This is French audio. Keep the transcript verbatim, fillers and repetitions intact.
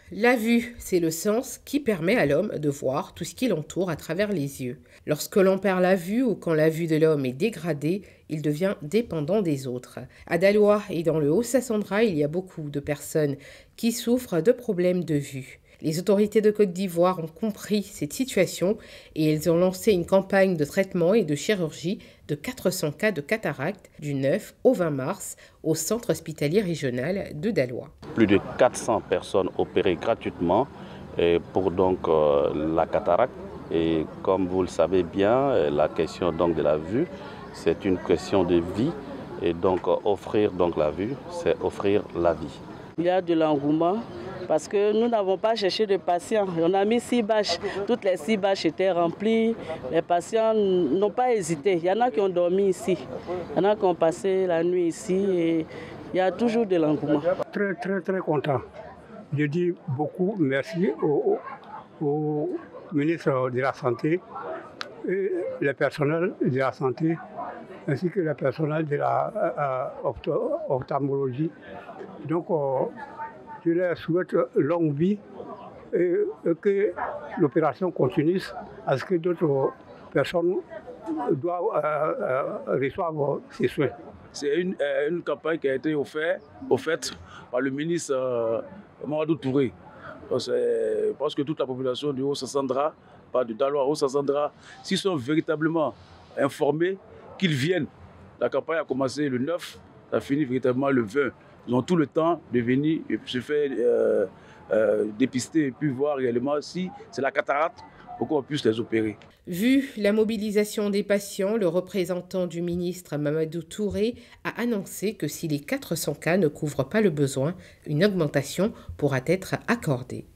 La vue, c'est le sens qui permet à l'homme de voir tout ce qui l'entoure à travers les yeux. Lorsque l'on perd la vue ou quand la vue de l'homme est dégradée, il devient dépendant des autres. À Daloa et dans le Haut-Sassandra, il y a beaucoup de personnes qui souffrent de problèmes de vue. Les autorités de Côte d'Ivoire ont compris cette situation et elles ont lancé une campagne de traitement et de chirurgie de quatre cents cas de cataracte du neuf au vingt mars au centre hospitalier régional de Daloa. Plus de quatre cents personnes opérées gratuitement pour donc la cataracte. Et comme vous le savez bien, la question donc de la vue, c'est une question de vie. Et donc offrir donc la vue, c'est offrir la vie. Il y a de l'engouement parce que nous n'avons pas cherché de patients. On a mis six bâches. Toutes les six bâches étaient remplies. Les patients n'ont pas hésité. Il y en a qui ont dormi ici. Il y en a qui ont passé la nuit ici. Et il y a toujours de l'engouement. Très, très, très content. Je dis beaucoup merci au, au ministre de la Santé, et le personnel de la Santé, ainsi que le personnel de la euh, ophtalmologie. Donc, euh, je leur souhaite longue vie et, et que l'opération continue à ce que d'autres personnes doivent euh, euh, recevoir ces soins. C'est une, euh, une campagne qui a été offerte, offerte par le ministre euh, Mamadou Touré. Je pense que toute la population du Haut-Sassandra, pas du Daloa, Haut-Sassandra, s'ils sont véritablement informés, qu'ils viennent. La campagne a commencé le neuf, ça finit véritablement le vingt. Ils ont tout le temps de venir et se faire euh, euh, dépister et puis voir réellement si c'est la cataracte pour qu'on puisse les opérer. Vu la mobilisation des patients, le représentant du ministre Mamadou Touré a annoncé que si les quatre cents cas ne couvrent pas le besoin, une augmentation pourra être accordée.